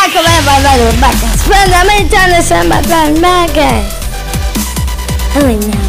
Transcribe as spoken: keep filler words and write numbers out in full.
come vai vai bacca. Spendami tanto sembra per me che. Oh no.